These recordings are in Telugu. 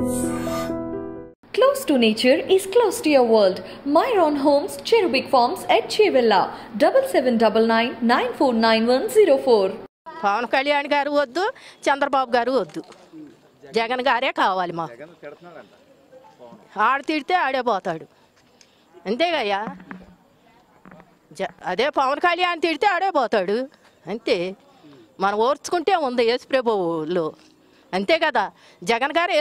Close to nature is close to your world. Myron Homes, Cherubic Farms at Chevilla, 7799949104. Pawan Kalyan గారు వద్దు, చంద్రబాబు గారు వద్దు, జగన్ గారే కావాలి మాకు. ఆడు తిడితే ఆడే పోతాడు, అంతేగయ్యా. అదే పవన్ కళ్యాణ్ తిడితే ఆడే పోతాడు, అంతే. మనం ఓర్చుకుంటే ఉంది యేసుప్రభులో, అంతే కదా. జగన్ గారు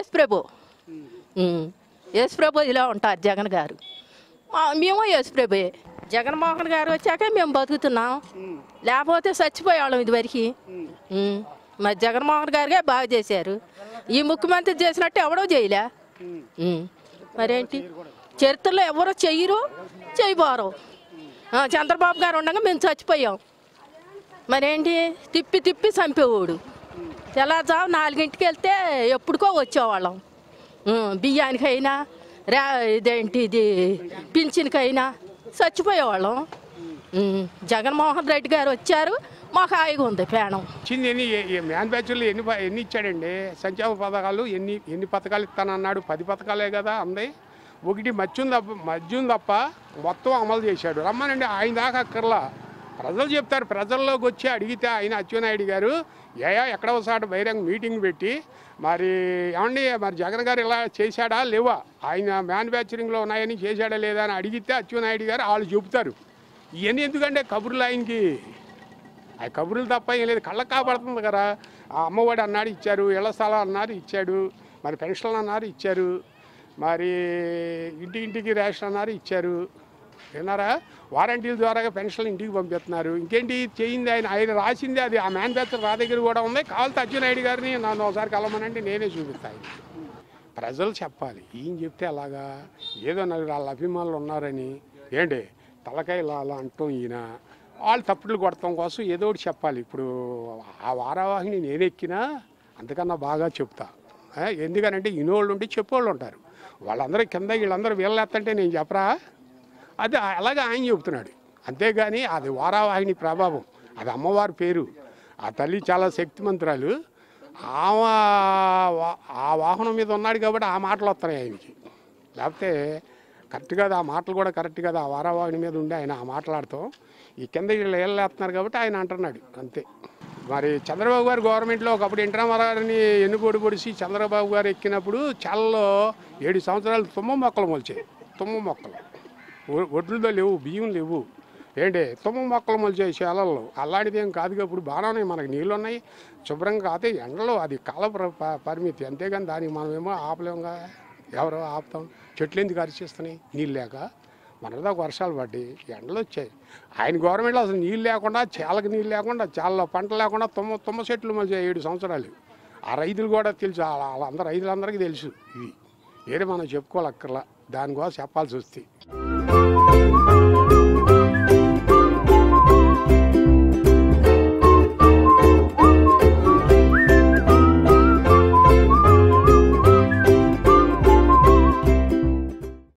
యేసుప్రభు ఇలా ఉంటారు జగన్ గారు, మేము యేసుప్రభుయే. జగన్మోహన్ గారు వచ్చాక మేము బతుకుతున్నాం, లేకపోతే చచ్చిపోయేవాళ్ళం ఇదివరకు. మరి జగన్మోహన్ గారిగా బాగా చేశారు, ఈ ముఖ్యమంత్రి చేసినట్టు ఎవడో చేయలే. మరేంటి చరిత్రలో ఎవరో చెయ్యరు, చేయబోరు. చంద్రబాబు గారు ఉండగా మేము చచ్చిపోయాం. మరేంటి తిప్పి తిప్పి చంపేవాడు. తెల్లారుజాము 4ంటికి వెళ్తే ఎప్పుడుకో వచ్చేవాళ్ళం. బియ్యానికైనా ఇది పింఛన్కైనా చచ్చిపోయేవాళ్ళం. జగన్మోహన్ రెడ్డి గారు వచ్చారు, మాకు హాయిగా ఉంది ప్రాణం. మ్యానుఫ్యాక్చర్లు ఎన్ని ఇచ్చాడండి? సంక్షేమ పథకాలు ఎన్ని పథకాలు ఇస్తానన్నాడు? 10 పథకాలే కదా అంది. ఒకటి మద్యం తప్ప మొత్తం అమలు చేశాడు. రమ్మనండి, ఆయన దాకా అక్కర్లా. ప్రజలు చెప్తారు, ప్రజల్లోకి వచ్చి అడిగితే ఆయన అచ్చెన్నాయుడు గారు ఎక్కడ ఒకసారి బహిరంగ మీటింగ్ పెట్టి మరి ఏమండి మరి జగన్ గారు ఇలా చేశాడా లేవా, ఆయన మ్యానుఫ్యాక్చరింగ్లో ఉన్నాయని చేశాడా లేదా అని అడిగితే అచ్చెన్నాయుడు గారు వాళ్ళు చెబుతారు. ఇవన్నీ ఎందుకంటే కబుర్లు ఆయనకి, ఆ కబుర్లు తప్ప ఏం లేదు. కళ్ళకు కాపాడుతుంది కదా. ఆ అమ్మఒడి అన్నాడు ఇచ్చారు, ఇళ్ల స్థలాలు అన్నారు ఇచ్చాడు, మరి పెన్షన్లు అన్నారు ఇచ్చారు, మరి ఇంటికి రేషన్ అన్నారు ఇచ్చారు, విన్నారా? వారంటీల ద్వారా పెన్షన్లు ఇంటికి పంపిస్తున్నారు. ఇంకేంటి చేయింది ఆయన రాసింది అది. ఆ మ్యానుఫ్యాక్చర్ నా దగ్గర కూడా ఉంది. కావాలంటే అచ్చెన్నాయుడు గారిని నన్ను ఒకసారి కలవమనంటే నేనే చూపిస్తాను. ప్రజలు చెప్పాలి, ఈయన చెప్తే అలాగా ఏదో నలుగురు వాళ్ళ అభిమానులు ఉన్నారని ఏంటి తలకాయలు అలా అంటాం. ఈయన వాళ్ళు తప్పులు కొడతాం కోసం ఏదో ఒకటి చెప్పాలి. ఇప్పుడు ఆ వారావాహిని నేను ఎక్కినా అంతకన్నా బాగా చెప్తా. ఎందుకనంటే ఇనోళ్ళు ఉంటే చెప్పేవాళ్ళు ఉంటారు. వాళ్ళందరూ కింద వీళ్ళందరూ వీళ్ళెత్తంటే నేను చెప్పరా, అది అలాగే ఆయన చెబుతున్నాడు. అంతేగాని అది వారావాహిని ప్రభావం, అది అమ్మవారి పేరు. ఆ తల్లి చాలా శక్తిమంతురాలు. ఆ వాహనం మీద ఉన్నాడు కాబట్టి ఆ మాటలు వస్తున్నాయి ఆయనకి. లేకపోతే కరెక్ట్ కాదు, ఆ మాటలు కూడా కరెక్ట్ కాదు. ఆ వారావాహిని మీద ఉండి ఆయన ఆ మాట్లాడతాం. ఈ కింద వీళ్ళు వేస్తున్నారు కాబట్టి ఆయన అంటున్నాడు, అంతే. మరి చంద్రబాబు గారు గవర్నమెంట్లో ఒకప్పుడు ఇంట్రామరాన్ని ఎన్నుకోడి పొడిచి చంద్రబాబు గారు ఎక్కినప్పుడు చాలలో 7 సంవత్సరాలు తుమ్మ మొక్కలు మొలిచాయి. తుమ్మ మొక్కలు ఒడ్లతో లేవు, బియ్యం లేవు, ఏంటి తుమ్మ మొక్కలు మొలిచాయి చేలల్లో. అలాంటిది ఏం కాదు. ఇప్పుడు బాగానే మనకి నీళ్ళు ఉన్నాయి, శుభ్రంగా కాతే ఎండలో అది కాల పరిమితి, అంతేగాని దానికి మనమేమో ఆపలేముగా. ఎవరో ఆపుతాం? చెట్లు ఎందుకు అరిచేస్తున్నాయి? నీళ్ళు లేక. మనదాకా వర్షాలు పడ్డాయి, ఎండలు వచ్చాయి. ఆయన గవర్నమెంట్లో అసలు నీళ్ళు లేకుండా, చేలకు నీళ్ళు లేకుండా, చేలలో పంట లేకుండా తుమ్మ చెట్లు మళ్ళీ 7 సంవత్సరాలు. ఆ రైతులు కూడా తెలుసు, వాళ్ళందరూ రైతులందరికీ తెలుసు. ఇది వేరే మనం చెప్పుకోవాలక్కర్లా, దానికోసం చెప్పాల్సి వస్తుంది.